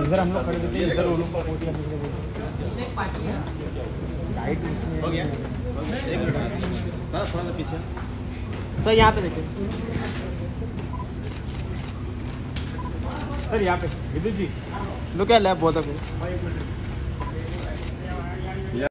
इधर हम लोग खड़े थे, इधर वो लोग का कोच करने के लिए हो गया बस थोड़ा पीछे सर, यहाँ पे देखिए सर, यहाँ पे विद्युत जी लोग क्या लैब बहुत है।